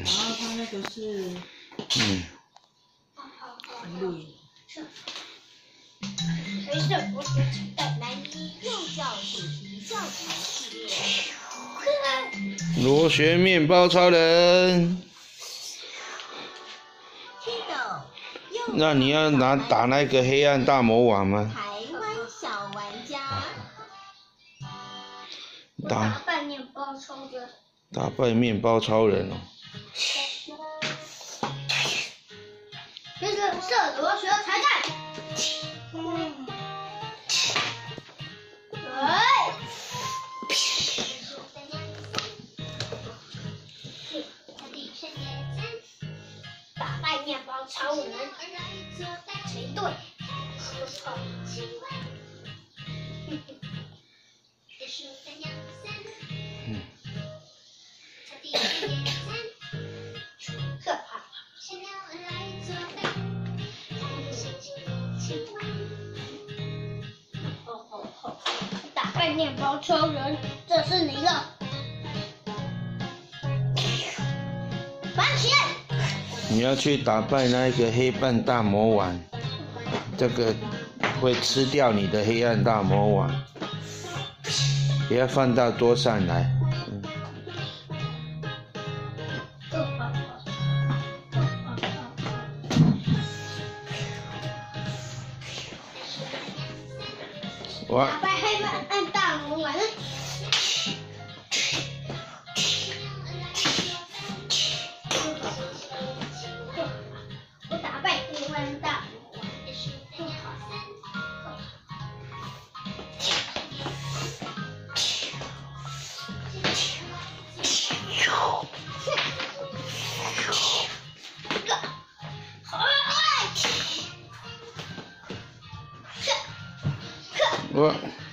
然后他那个是录影。 随着博学期的南一幼教主题教材系列。 螺旋面包超人。那你要打那个黑暗大魔王吗？ 台湾小玩家。 打败面包超人。 打败面包超人哦。 这是射螺旋彩蛋。打败面包超人，谁对？打败面包超人，这是你了。番茄。 你要去打败那个黑暗大魔王，这个会吃掉你的黑暗大魔王。不要放到桌上来。 打败黑暗大魔王。我打败黑暗大魔王。 我。